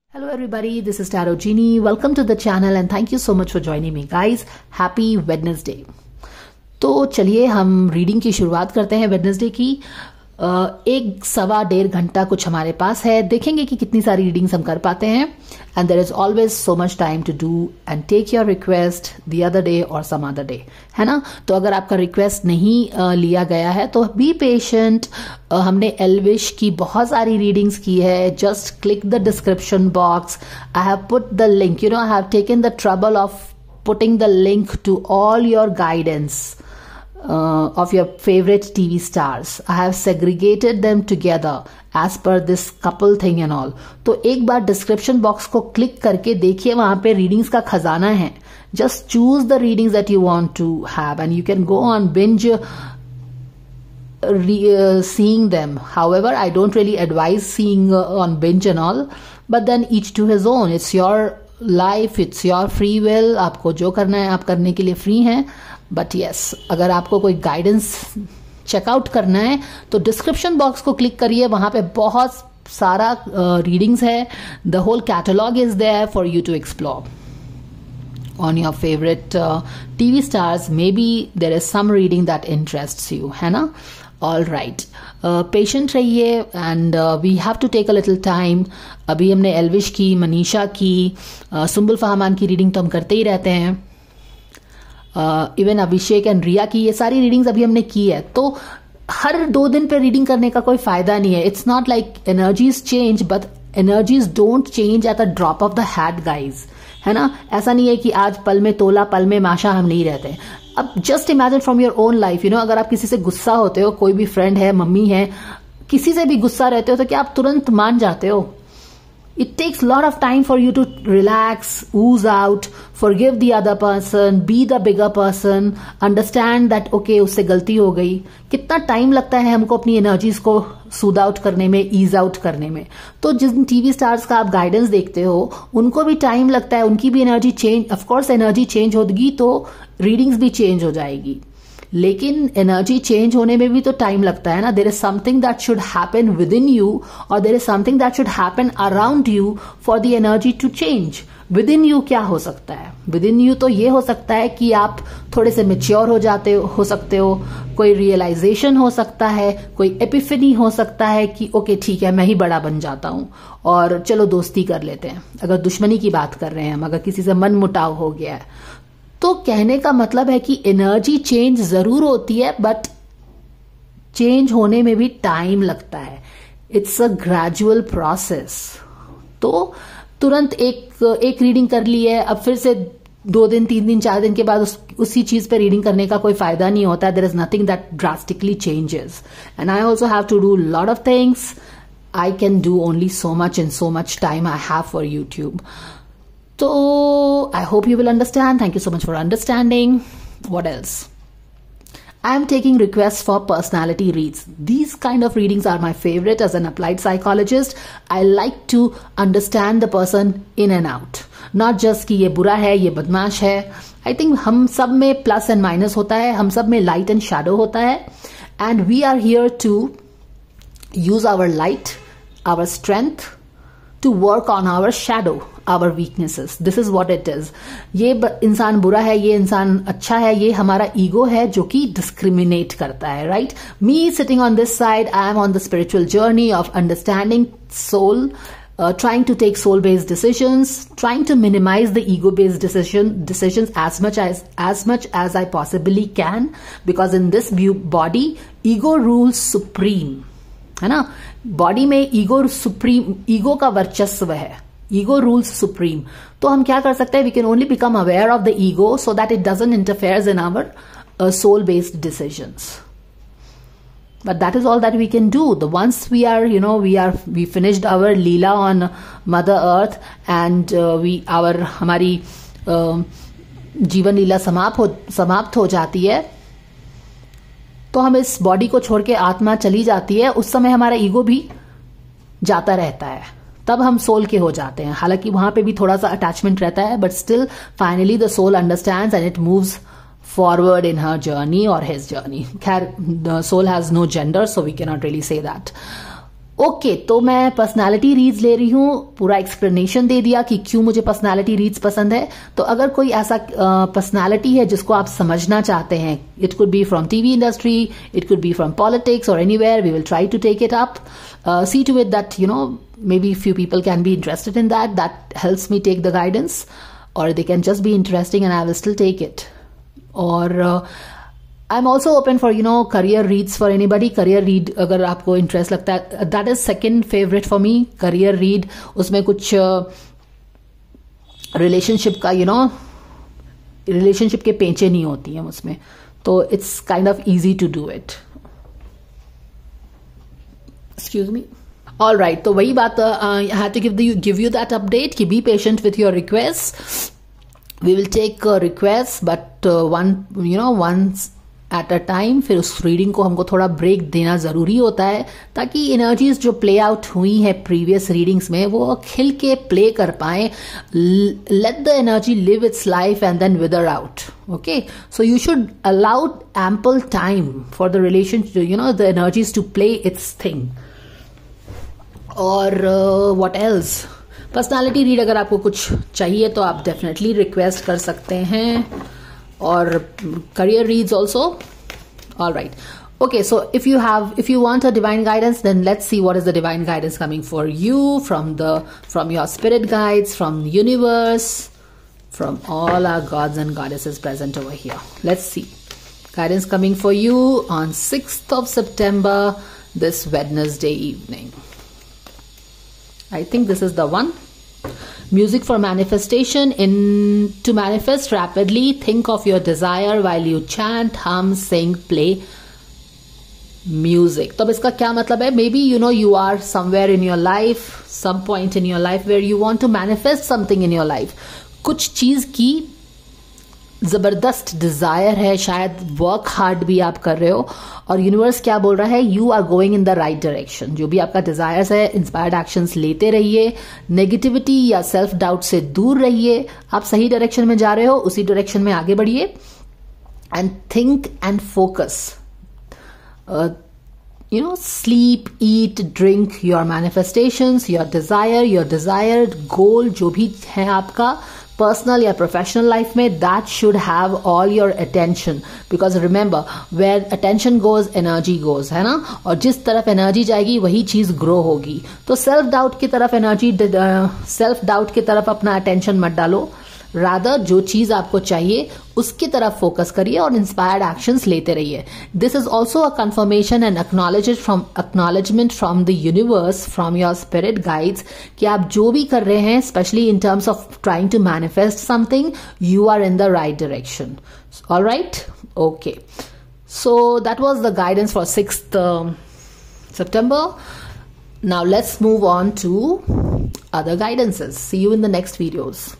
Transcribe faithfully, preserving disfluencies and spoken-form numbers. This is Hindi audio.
Hello everybody, this is Tarot Genie. Welcome to the channel and thank you so much for joining me guys. Happy Wednesday. तो चलिए हम रीडिंग की शुरुआत करते हैं वेडनेसडे की. एक सवा डेढ़ घंटा कुछ हमारे पास है. देखेंगे कि कितनी सारी रीडिंग्स हम कर पाते हैं. And there is always so much time to do and take your request the other day or some other day, है ना. तो अगर आपका रिक्वेस्ट नहीं uh, लिया गया है तो बी पेशेंट. uh, हमने एल्विश की बहुत सारी रीडिंग्स की है. Just click the description box. I have put the link, you know, I have taken the trouble of putting the link to all your guidance Uh, of your favorite T V stars. I have segregated them together as per this couple thing and all. तो एक बार डिस्क्रिप्शन बॉक्स को क्लिक करके देखिए, वहां पे रीडिंग्स का खजाना है. Just choose the readings that you want to have and you can go on binge seeing them. However, I don't really advise seeing uh, on binge and all, but then each to his own. It's your life, it's your free will. आपको जो करना है आप करने के लिए फ्री हैं. बट यस, अगर आपको कोई गाइडेंस चेकआउट करना है तो डिस्क्रिप्शन बॉक्स को क्लिक करिए. वहां पे बहुत सारा रीडिंग्स uh, है. The whole catalogue is there for you to explore on your favorite uh, T V stars. Maybe there is some reading that interests you, है ना. All right, uh, patient रहिए and uh, we have to take a little time. अभी हमने एल्विश की, मनीषा की, uh, सुम्बुल फहमान की रीडिंग तो हम करते ही रहते हैं. Even uh, Abhishek and Riya की ये सारी रीडिंग्स अभी हमने की है. तो हर दो दिन पे रीडिंग करने का कोई फायदा नहीं है. It's not like energies change but energies don't change at a drop of the hat guys, है ना. ऐसा नहीं है कि आज पल में तोला पल में माशा हम नहीं रहते. अब just imagine from your own life, you know, अगर आप किसी से गुस्सा होते हो, कोई भी फ्रेंड है, मम्मी है, किसी से भी गुस्सा रहते हो तो क्या आप तुरंत मान जाते हो? It takes a lot of time for you to relax, ooze out, forgive the other person, be the bigger person, understand that okay, उससे गलती हो गई. कितना टाइम लगता है हमको अपनी एनर्जीज को सूद आउट करने में, ईज आउट करने में. तो जिन टीवी स्टार्स का आप गाइडेंस देखते हो उनको भी टाइम लगता है, उनकी भी energy change, of course energy change होगी तो रीडिंग्स भी चेंज हो जाएगी. लेकिन एनर्जी चेंज होने में भी तो टाइम लगता है ना. There is something that should happen within you और there is something that should happen around you for the energy to change. Within you क्या हो सकता है? विद इन यू तो ये हो सकता है कि आप थोड़े से मेच्योर हो जाते हो, हो सकते हो. कोई रियलाइजेशन हो सकता है, कोई एपिफनी हो सकता है कि ओके ठीक है, मैं ही बड़ा बन जाता हूं और चलो दोस्ती कर लेते हैं. अगर दुश्मनी की बात कर रहे हैं हम, अगर किसी से मन मुटाव हो गया है, तो कहने का मतलब है कि एनर्जी चेंज जरूर होती है बट चेंज होने में भी टाइम लगता है. It's a gradual process. तो तुरंत एक एक रीडिंग कर ली है, अब फिर से दो दिन तीन दिन चार दिन के बाद उस, उसी चीज पे रीडिंग करने का कोई फायदा नहीं होता. There is nothing that drastically changes and I also have to do lot of things. I can do only so much in so much time I have for YouTube. So I hope you will understand. Thank you so much for understanding. What else? I am taking requests for personality reads. These kind of readings are my favorite as an applied psychologist. I like to understand the person in and out. Not just कि ये बुरा है, ये बदमाश है. I think हम सब में plus and minus होता है, हम सब में light and shadow होता है. And we are here to use our light, our strength, to work on our shadow, our weaknesses. This is what it is. ये इंसान बुरा है, ये इंसान अच्छा है, ये हमारा ईगो है जो कि डिस्क्रिमिनेट करता है, right. Me sitting on this side, I am on the spiritual journey of understanding soul, uh, trying to take soul based decisions, trying to minimize the ego based decision decisions as much as as much as I possibly can, because in this body ego rules supreme, है ना. बॉडी में ईगो सुप्रीम, ईगो का वर्चस्व है, ईगो रूल्स सुप्रीम. तो हम क्या कर सकते हैं? We can only become aware of the ego so that it doesn't interfere in our soul based decisions. But that is all that we can do. The once we are, you know, we are we finished our leela on mother earth and we our हमारी uh, जीवन लीला समाप्त हो समाप्त हो जाती है, तो हम इस बॉडी को छोड़ के आत्मा चली जाती है. उस समय हमारा ईगो भी जाता रहता है, तब हम सोल के हो जाते हैं. हालांकि वहां पे भी थोड़ा सा अटैचमेंट रहता है but still finally the soul understands and it moves forward in her journey और हिज जर्नी. खैर, the soul has no gender so we can not really say that. Okay okay, तो मैं पर्सनालिटी रीड्स ले रही हूँ, पूरा एक्सप्लेनेशन दे दिया कि क्यों मुझे पर्सनालिटी रीड्स पसंद है। तो अगर कोई ऐसा पर्सनालिटी uh, है जिसको आप समझना चाहते हैं, it could be from TV industry, it could be from politics और anywhere, we will try to take it up, see to it that you know maybe few people can be interested in that. That helps me take the guidance, or they can just be interesting and I will still take it. Or uh, I'm also open for you know career reads for anybody. Career read अगर आपको interest लगता है, that is second favorite for me. Career read, उसमें कुछ uh, relationship का you know relationship के पेंचे नहीं होती हैं उसमें, तो it's kind of easy to do it. Excuse me. All right, तो वही बात I had to give the give you that update कि be patient with your request. We will take request but one you know once at a time. फिर उस रीडिंग को हमको थोड़ा ब्रेक देना जरूरी होता है ताकि एनर्जीज जो प्ले आउट हुई है प्रीवियस रीडिंग्स में वो खिल के प्ले कर पाए. Let the energy live its life and then wither out. Okay, so you should allow ample time for the relationship, you know, the energies to play its thing. और व्हाट एल्स, पर्सनालिटी रीड अगर आपको कुछ चाहिए तो आप डेफिनेटली रिक्वेस्ट कर सकते हैं, और career reads also. All right, okay, so if you have if you want a divine guidance, then let's see what is the divine guidance coming for you from the from your spirit guides, from the universe, from all our gods and goddesses present over here. Let's see guidance coming for you on sixth of September, this Wednesday evening. I think this is the one. Music for manifestation. In to manifest rapidly, think of your desire while you chant, hum, sing, play music. तो अब इसका क्या मतलब है? Maybe you know you are somewhere in your life, some point in your life where you want to manifest something in your life. कुछ चीज की जबरदस्त डिजायर है, शायद वर्क हार्ड भी आप कर रहे हो, और यूनिवर्स क्या बोल रहा है, you are going in the right direction. जो भी आपका डिजायर्स है, इंस्पायर्ड एक्शंस लेते रहिए, नेगेटिविटी या सेल्फ डाउट से दूर रहिए. आप सही डायरेक्शन में जा रहे हो, उसी डायरेक्शन में आगे बढ़िए. And think and focus, you know, sleep, eat, drink your manifestations, your desire, your desired goal, जो भी है आपका पर्सनल या प्रोफेशनल लाइफ में, that should have all your attention, because remember where attention goes energy goes, है ना. और जिस तरफ एनर्जी जाएगी वही चीज ग्रो होगी. तो सेल्फ डाउट की तरफ एनर्जी सेल्फ डाउट की तरफ अपना अटेंशन मत डालो, रादर जो चीज आपको चाहिए उसकी तरफ फोकस करिए और इंस्पायर्ड एक्शंस लेते रहिए. This is also a confirmation and acknowledge from acknowledgement from the universe, from your spirit guides, कि आप जो भी कर रहे हैं, specially in terms of trying to manifest something, you are in the right direction. All right, okay, so that was the guidance for sixth September. Now let's move on to other guidances. See you in the next videos.